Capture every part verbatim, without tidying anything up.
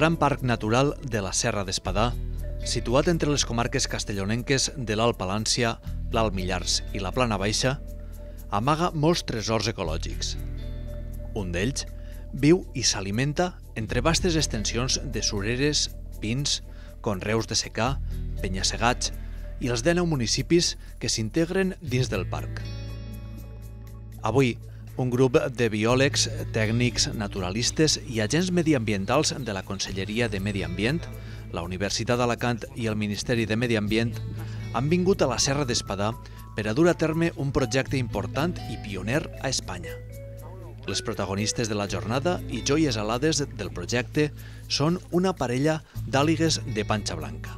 gran parc natural de la Serra d'Espadà, situat entre les comarques castellonenques de l'Alt Palància, l'Alt Millars i la Plana Baixa, amaga molts tresors ecològics. Un d'ells viu i s'alimenta entre vastes extensions de sureres, pins, conreus de secà, penya-segats i els dinou municipis que s'integren dins del parc. Avui, un grup de biòlegs, tècnics, naturalistes i agents mediambientals de la Conselleria de Medi Ambient, la Universitat d'Alacant i el Ministeri de Medi Ambient han vingut a la Serra d'Espadà per a dur a terme un projecte important i pioner a Espanya. Les protagonistes de la jornada i joies alades del projecte són una parella d'àligues de panxa blanca.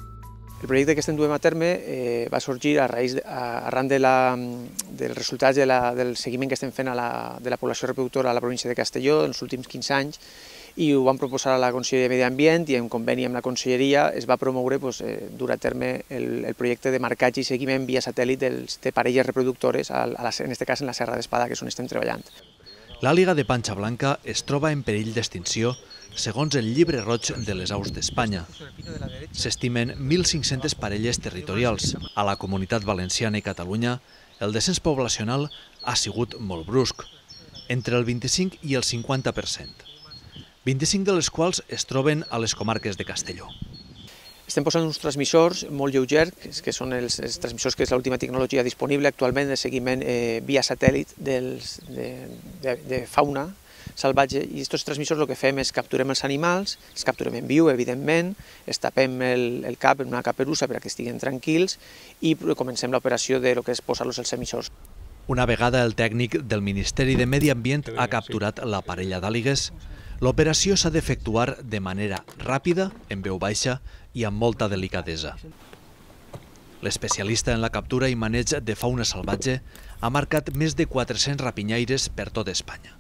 El projecte que estem duent a terme eh, va sorgir a raïs, a, arran de la, dels resultats de la, del seguiment que estem fent a la, de la població reproductora a la província de Castelló en els últims quinze anys, i ho vam proposar a la Conselleria de Medi Ambient i en conveni amb la Conselleria es va promoure pues, eh, dur a terme el, el projecte de marcatge i seguiment via satèl·lit dels, de parelles reproductores, a, a la, en aquest cas en la Serra d'Espadà, que és on estem treballant. L'àliga de panxa blanca es troba en perill d'extinció segons el Llibre Roig de les Aus d'Espanya. S'estimen mil cinc-centes parelles territorials. A la Comunitat Valenciana i Catalunya, el descens poblacional ha sigut molt brusc, entre el vint-i-cinc i el cinquanta per cent. vint-i-cinc de les quals es troben a les comarques de Castelló. Estem posant uns transmissors molt lleugers, que són els, els transmissors que és l'última tecnologia disponible actualment de seguiment eh, via satèl·lit dels, de, de, de fauna salvatge, i aquests transmissors el que fem és capturem els animals, els capturem en viu, evidentment, es tapem el, el cap en una caperussa per a que estiguin tranquils i comencem l'operació de lo que és posar-los als emissors. Una vegada el tècnic del Ministeri de Medi Ambient ha capturat la parella d'àligues, l'operació s'ha d'efectuar de manera ràpida, en veu baixa i amb molta delicadesa. L'especialista en la captura i maneig de fauna salvatge ha marcat més de quatre-cents rapinyaires per tot Espanya.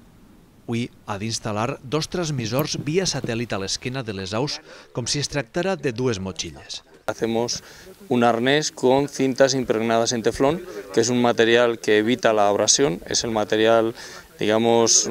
Avui ha d'instal·lar dos transmissors via satèl·lit a l'esquena de les aus com si es tractara de dues motxilles. Hacemos un arnés con cintas impregnadas en teflón, que es un material que evita la abrasión, es el material, digamos,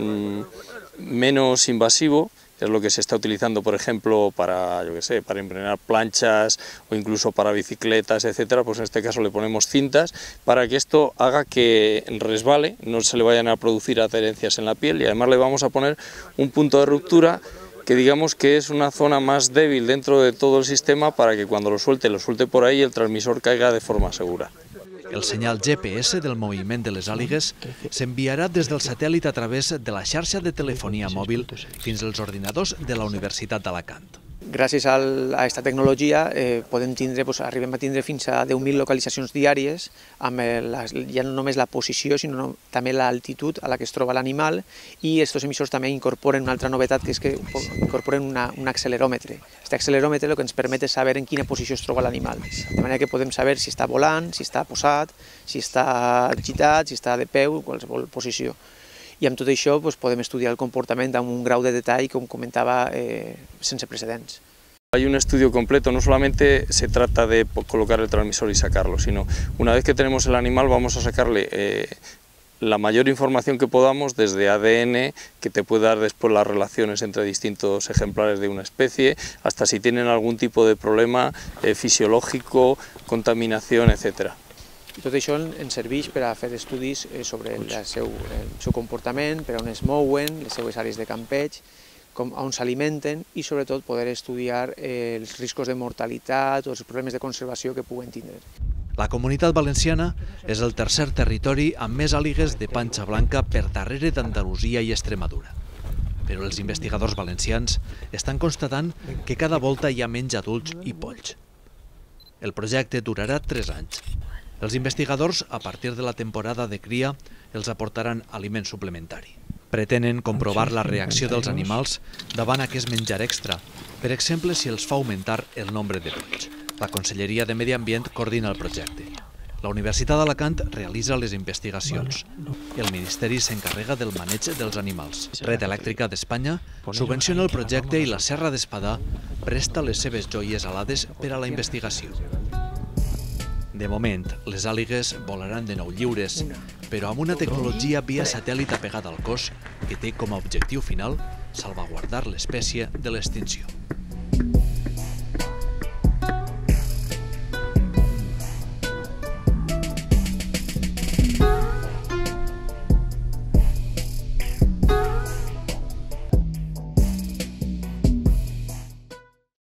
menos invasivo, es lo que se está utilizando, por ejemplo, para, yo qué sé, para impregnar planchas o incluso para bicicletas, etcétera. Pues en este caso le ponemos cintas para que esto haga que resbale, no se le vayan a producir adherencias en la piel, y además le vamos a poner un punto de ruptura que digamos que es una zona más débil dentro de todo el sistema para que cuando lo suelte, lo suelte por ahí y el transmisor caiga de forma segura. El senyal G P S del moviment de les àligues s'enviarà des del satèl·lit a través de la xarxa de telefonia mòbil fins als ordinadors de la Universitat d'Alacant. Gràcies a aquesta tecnologia eh, podem tindre, doncs, arribem a tindre fins a deu mil localitzacions diàries, amb el, ja no només la posició, sinó no, també l'altitud a la que es troba l'animal, i aquests emissors també incorporen una altra novetat, que és que incorporen una, un acceleròmetre. Aquest acceleròmetre el que ens permet és saber en quina posició es troba l'animal, de manera que podem saber si està volant, si està posat, si està agitat, si està de peu, qualsevol posició. I amb tot això doncs, podem estudiar el comportament amb un grau de detall, com comentava, eh, sense precedents. Hay un estudio completo, no solamente se trata de colocar el transmisor y sacarlo, sino una vez que tenemos el animal vamos a sacarle eh, la mayor información que podamos, desde A D N, que te puede dar después las relaciones entre distintos ejemplares de una especie, hasta si tienen algún tipo de problema eh, fisiológico, contaminación, etcétera. I tot això ens serveix per a fer estudis sobre el seu, el seu comportament, per on es mouen, les seues àrees de campeig, com, on s'alimenten, i sobretot poder estudiar els riscos de mortalitat o els problemes de conservació que puguen tindre. La Comunitat Valenciana és el tercer territori amb més àligues de panxa blanca per darrere d'Andalusia i Extremadura. Però els investigadors valencians estan constatant que cada volta hi ha menys adults i polls. El projecte durarà tres anys. Els investigadors, a partir de la temporada de cria, els aportaran aliment suplementari. Pretenen comprovar la reacció dels animals davant aquest menjar extra, per exemple, si els fa augmentar el nombre de polls. La Conselleria de Medi Ambient coordina el projecte. La Universitat d'Alacant realitza les investigacions. El Ministeri s'encarrega del maneig dels animals. Red Elèctrica d'Espanya subvenciona el projecte i la Serra d'Espadà presta les seves joies alades per a la investigació. De moment, les àligues volaran de nou lliures, però amb una tecnologia via satèl·lit apegada al cos que té com a objectiu final salvaguardar l'espècie de l'extinció.